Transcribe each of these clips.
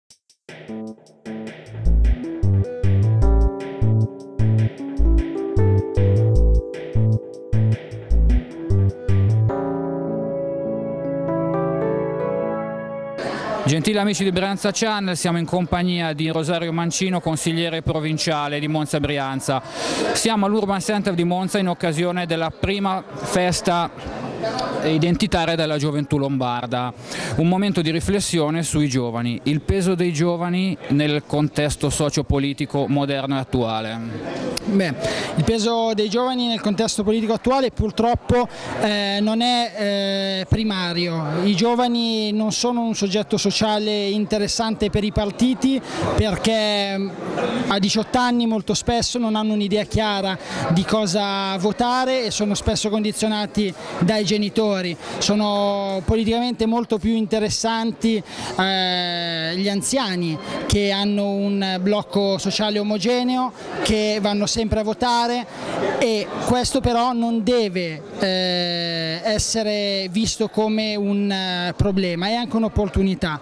Gentili amici di Brianza Channel, siamo in compagnia di Rosario Mancino, consigliere provinciale di Monza Brianza. Siamo all'Urban Center di Monza in occasione della prima festa identitaria della gioventù lombarda. Un momento di riflessione sui giovani, il peso dei giovani nel contesto sociopolitico moderno e attuale. Beh, il peso dei giovani nel contesto politico attuale purtroppo non è primario. I giovani non sono un soggetto sociale interessante per i partiti perché a 18 anni molto spesso non hanno un'idea chiara di cosa votare e sono spesso condizionati dai genitori. Sono politicamente molto più interessanti gli anziani che hanno un blocco sociale omogeneo, che vanno sempre a votare, e questo però non deve essere visto come un problema, è anche un'opportunità.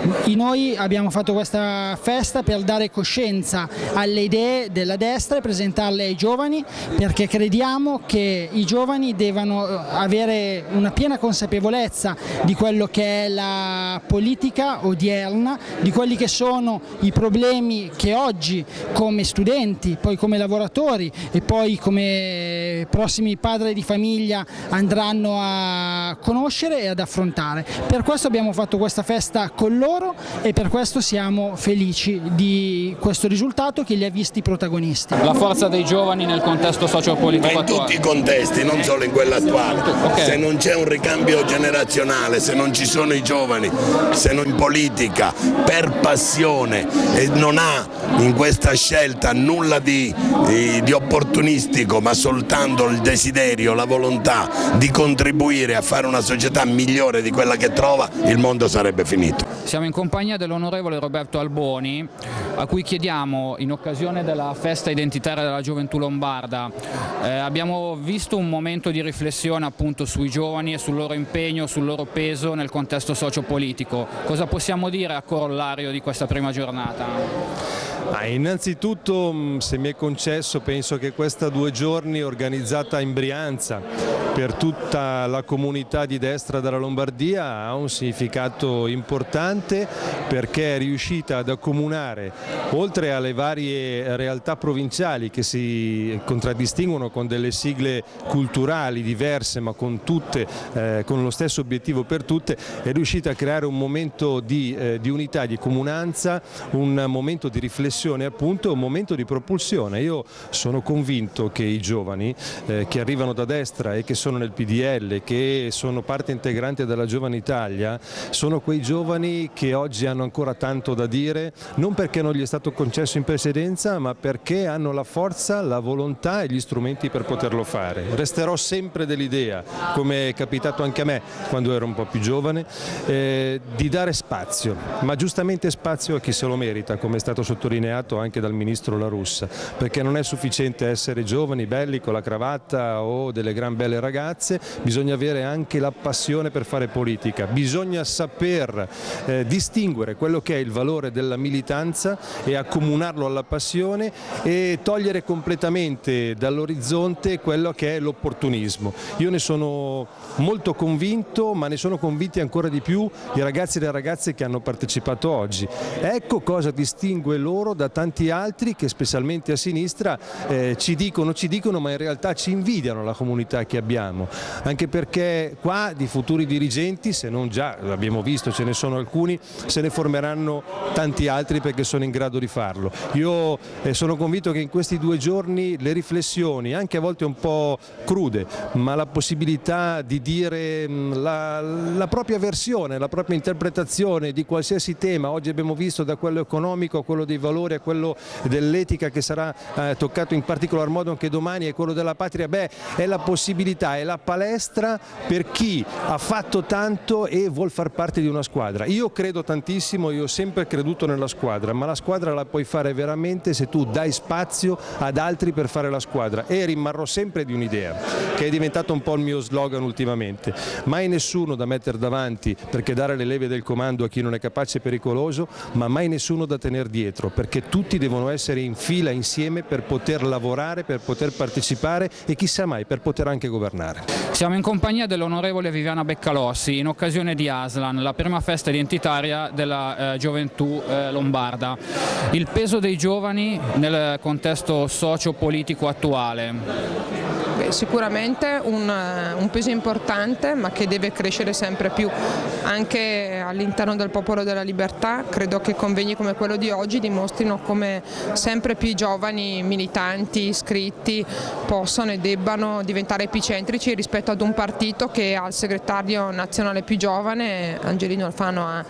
Noi abbiamo fatto questa festa per dare coscienza alle idee della destra e presentarle ai giovani, perché crediamo che i giovani devono avere una piena consapevolezza di quello che è la politica odierna, di quelli che sono i problemi che oggi come studenti, poi come lavoratori e poi come prossimi padri di famiglia andranno a conoscere e ad affrontare. Per questo abbiamo fatto questa festa con loro e per questo siamo felici di questo risultato che li ha visti protagonisti. La forza dei giovani nel contesto sociopolitico attuale. Ma in tutti i contesti, non solo in quello attuale. Okay. Se non c'è un ricambio generazionale, se non ci sono i giovani, se non in politica, per passione, e non ha in questa scelta nulla di opportunistico, ma soltanto il desiderio, la volontà di contribuire a fare una società migliore di quella che trova, il mondo sarebbe finito. Siamo in compagnia dell'onorevole Roberto Alboni, a cui chiediamo, in occasione della festa identitaria della gioventù lombarda, abbiamo visto un momento di riflessione appunto sui giovani e sul loro impegno, sul loro peso nel contesto sociopolitico. Cosa possiamo dire a corollario di questa prima giornata? Innanzitutto, se mi è concesso, penso che questa 2 giorni organizzata in Brianza per tutta la comunità di destra della Lombardia ha un significato importante, perché è riuscita ad accomunare, oltre alle varie realtà provinciali che si contraddistinguono con delle sigle culturali diverse ma con tutte con lo stesso obiettivo per tutte, è riuscita a creare un momento di unità, di comunanza, un momento di riflessione, appunto un momento di propulsione. Io sono convinto che i giovani che arrivano da destra e che sono nel PDL, che sono parte integrante della Giovane Italia, sono quei giovani che oggi hanno ancora tanto da dire, non perché non gli è stato concesso in precedenza, ma perché hanno la forza, la volontà e gli strumenti per poterlo fare. Resterò sempre dell'idea, come è capitato anche a me quando ero un po' più giovane, di dare spazio, ma giustamente spazio a chi se lo merita, come è stato sottolineato anche dal ministro La Russa, perché non è sufficiente essere giovani, belli, con la cravatta o delle gran belle ragazze, bisogna avere anche la passione per fare politica, bisogna saper distinguere quello che è il valore della militanza e accomunarlo alla passione e togliere completamente dall'orizzonte quello che è l'opportunismo. Io ne sono molto convinto, ma ne sono convinti ancora di più i ragazzi e le ragazze che hanno partecipato oggi. Ecco cosa distingue loro da tanti altri che specialmente a sinistra ci dicono, ma in realtà ci invidiano la comunità che abbiamo, anche perché qua di futuri dirigenti, se non già, l'abbiamo visto, ce ne sono alcuni, se ne formeranno tanti altri perché sono in grado di farlo. Io sono convinto che in questi 2 giorni le riflessioni, anche a volte un po' crude, ma la possibilità di dire la propria versione, la propria interpretazione di qualsiasi tema, oggi abbiamo visto da quello economico a quello dei valori valori, è quello dell'etica che sarà toccato in particolar modo anche domani, è quello della patria. Beh, è la possibilità, è la palestra per chi ha fatto tanto e vuol far parte di una squadra. Io credo tantissimo, io ho sempre creduto nella squadra, ma la squadra la puoi fare veramente se tu dai spazio ad altri per fare la squadra, e rimarrò sempre di un'idea che è diventato un po' il mio slogan ultimamente: mai nessuno da mettere davanti perché dare le leve del comando a chi non è capace e pericoloso, ma mai nessuno da tenere dietro, perché tutti devono essere in fila insieme per poter lavorare, per poter partecipare e chissà mai per poter anche governare. Siamo in compagnia dell'onorevole Viviana Beccalossi in occasione di Aslan, la prima festa identitaria della gioventù lombarda. Il peso dei giovani nel contesto socio-politico attuale? Sicuramente un peso importante, ma che deve crescere sempre più anche all'interno del Popolo della Libertà. Credo che convegni come quello di oggi dimostrino come sempre più i giovani militanti iscritti possano e debbano diventare epicentrici rispetto ad un partito che ha il segretario nazionale più giovane, Angelino Alfano, ha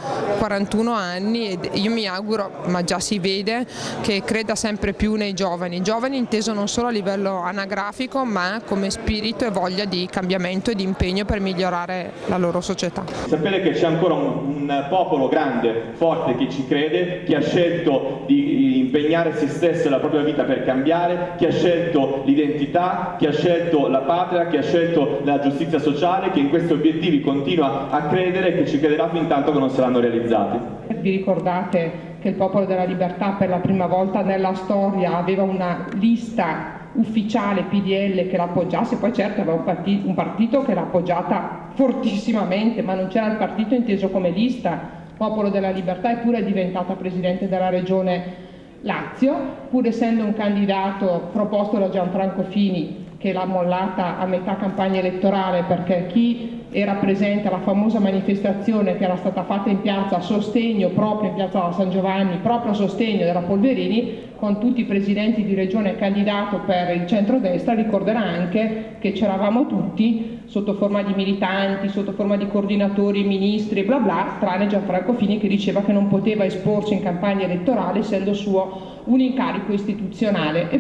41 anni, e io mi auguro, ma già si vede, che creda sempre più nei giovani. Giovani inteso non solo a livello anagrafico, ma come spirito e voglia di cambiamento e di impegno per migliorare la loro società. Sapere che c'è ancora un popolo grande, forte, che ci crede, che ha scelto di impegnare se stesso e la propria vita per cambiare, che ha scelto l'identità, che ha scelto la patria, che ha scelto la giustizia sociale, che in questi obiettivi continua a credere e che ci crederà fin tanto che non saranno realizzati. Vi ricordate che il Popolo della Libertà per la prima volta nella storia aveva una lista ufficiale PDL che l'appoggiasse, poi certo aveva un partito che l'ha appoggiata fortissimamente, ma non c'era il partito inteso come lista. Popolo della Libertà eppure è diventata presidente della regione Lazio, pur essendo un candidato proposto da Gianfranco Fini, che l'ha mollata a metà campagna elettorale, perché chi era presente alla famosa manifestazione che era stata fatta in piazza a sostegno, proprio in piazza San Giovanni, proprio a sostegno della Polverini, con tutti i presidenti di regione candidato per il centrodestra, ricorderà anche che c'eravamo tutti sotto forma di militanti, sotto forma di coordinatori, ministri, bla bla, tranne Gianfranco Fini, che diceva che non poteva esporsi in campagna elettorale essendo suo un incarico istituzionale.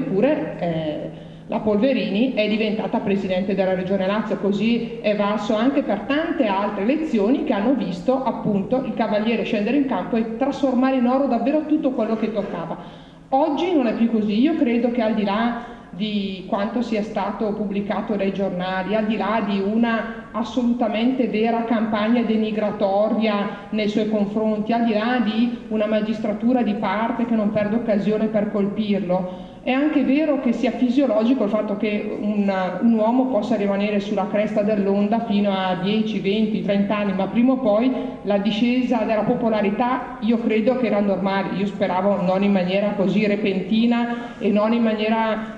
Eppure la Polverini è diventata presidente della regione Lazio, così è valso anche per tante altre elezioni che hanno visto appunto il cavaliere scendere in campo e trasformare in oro davvero tutto quello che toccava. Oggi non è più così. Io credo che al di là di quanto sia stato pubblicato dai giornali, al di là di una assolutamente vera campagna denigratoria nei suoi confronti, al di là di una magistratura di parte che non perde occasione per colpirlo, è anche vero che sia fisiologico il fatto che un uomo possa rimanere sulla cresta dell'onda fino a 10, 20, 30 anni, ma prima o poi la discesa della popolarità io credo che era normale. Io speravo non in maniera così repentina e non in maniera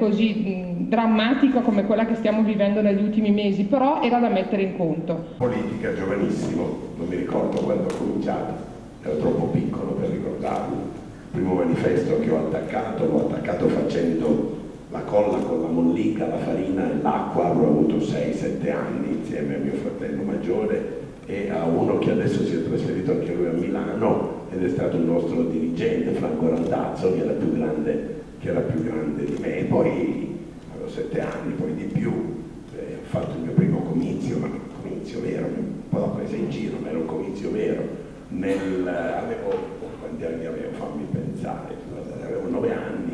così drammatica come quella che stiamo vivendo negli ultimi mesi, però era da mettere in conto. Politica giovanissimo, non mi ricordo quando ho cominciato, ero troppo piccolo per ricordarlo. Il primo manifesto che l'ho attaccato facendo la colla con la mollica, la farina e l'acqua. Avrò avuto 6-7 anni insieme a mio fratello maggiore e a uno che adesso si è trasferito anche lui a Milano ed è stato il nostro dirigente, Franco Randazzo, che era più grande di me. Poi avevo 7 anni, poi di più, ho fatto il mio primo comizio, ma un comizio vero, un po' da presa in giro, ma era un comizio vero. Quanti anni avevo? Fammi pensare, avevo 9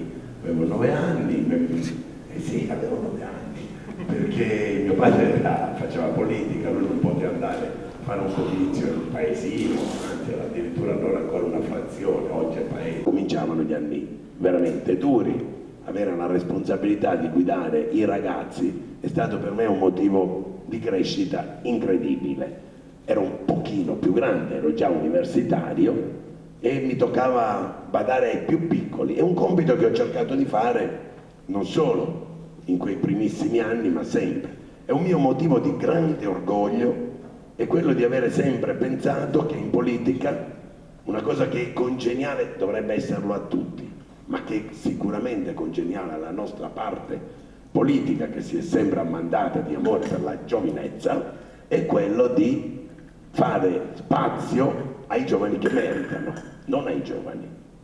anni, sì, avevo 9 anni, perché mio padre faceva politica, lui non poteva andare a fare un comizio in un paesino, anzi era addirittura allora ancora una frazione, oggi è paese. Cominciavano gli anni veramente duri, avere la responsabilità di guidare i ragazzi è stato per me un motivo di crescita incredibile. Ero un pochino più grande, ero già universitario e mi toccava badare ai più piccoli. È un compito che ho cercato di fare non solo in quei primissimi anni, ma sempre. È un mio motivo di grande orgoglio, è quello di avere sempre pensato che in politica una cosa che è congeniale dovrebbe esserlo a tutti, ma che sicuramente è congeniale alla nostra parte politica, che si è sempre ammantata di amore per la giovinezza, è quello di fare spazio ai giovani che meritano, non ai giovani,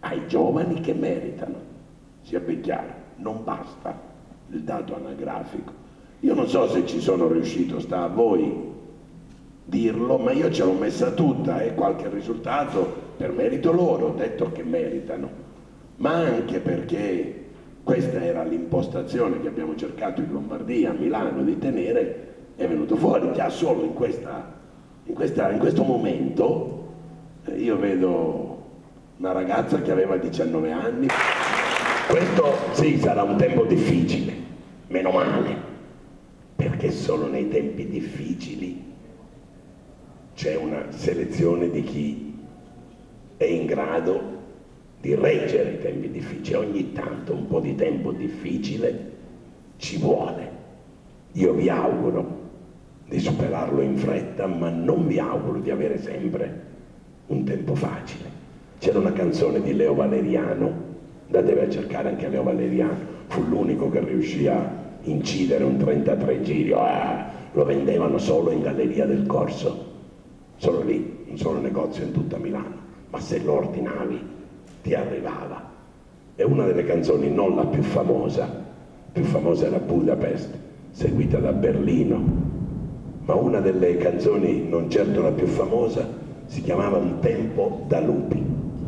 ai giovani che meritano. Sia ben chiaro, non basta il dato anagrafico. Io non so se ci sono riuscito, sta a voi dirlo, ma io ce l'ho messa tutta e qualche risultato per merito loro, ho detto che meritano, ma anche perché questa era l'impostazione che abbiamo cercato in Lombardia, a Milano di tenere. È venuto fuori già solo in questo momento. Io vedo una ragazza che aveva 19 anni. Questo sì, sarà un tempo difficile, meno male, perché solo nei tempi difficili c'è una selezione di chi è in grado di reggere i tempi difficili. Ogni tanto un po' di tempo difficile ci vuole. Io vi auguro di superarlo in fretta, ma non vi auguro di avere sempre un tempo facile. C'era una canzone di Leo Valeriano, andatevi a cercare anche Leo Valeriano, fu l'unico che riuscì a incidere un 33 giri, lo vendevano solo in Galleria del Corso, solo lì, un solo negozio in tutta Milano, ma se lo ordinavi ti arrivava. È una delle canzoni, non la più famosa era Budapest, seguita da Berlino, ma una delle canzoni, non certo la più famosa, si chiamava Un tempo da lupi.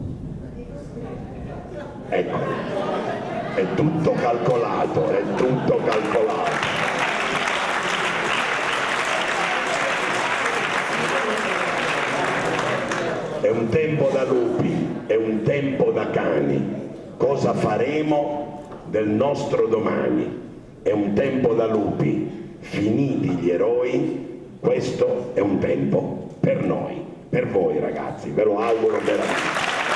Ecco, è tutto calcolato, è tutto calcolato. È un tempo da lupi, è un tempo da cani. Cosa faremo del nostro domani? È un tempo da lupi, finiti gli eroi, questo è un tempo per noi, per voi ragazzi, ve lo auguro veramente.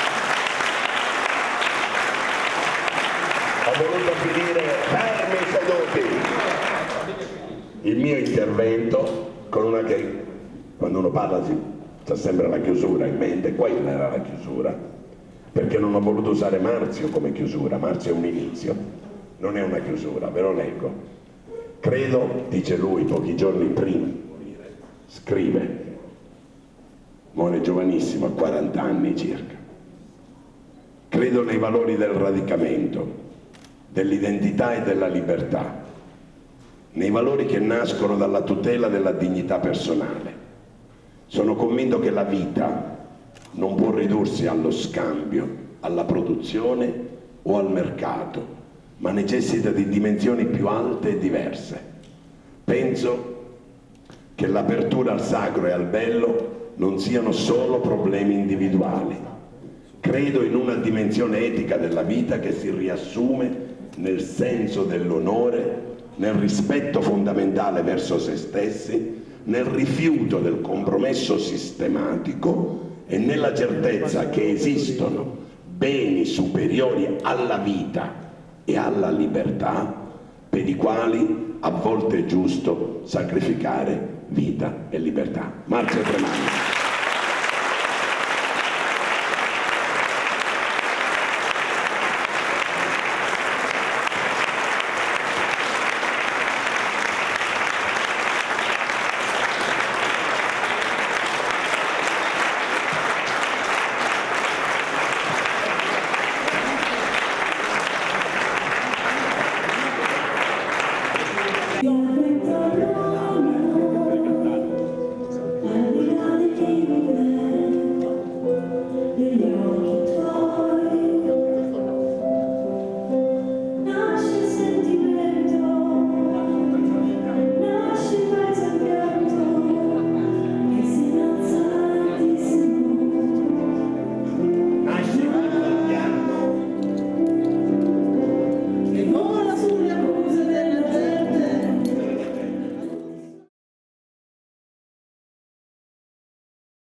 Ho voluto finire fermi seduti il mio intervento con una che, quando uno parla c'è sempre la chiusura in mente. Quella era la chiusura, perché non ho voluto usare Marzio come chiusura. Marzio è un inizio, non è una chiusura, ve lo leggo. Credo, dice lui pochi giorni prima di morire, scrive, muore giovanissimo, a 40 anni circa: credo nei valori del radicamento, dell'identità e della libertà, nei valori che nascono dalla tutela della dignità personale. Sono convinto che la vita non può ridursi allo scambio, alla produzione o al mercato, ma necessita di dimensioni più alte e diverse. Penso che l'apertura al sacro e al bello non siano solo problemi individuali. Credo in una dimensione etica della vita che si riassume nel senso dell'onore, nel rispetto fondamentale verso se stessi, nel rifiuto del compromesso sistematico e nella certezza che esistono beni superiori alla vita e alla libertà, per i quali a volte è giusto sacrificare vita e libertà. Marzio Tremaglia.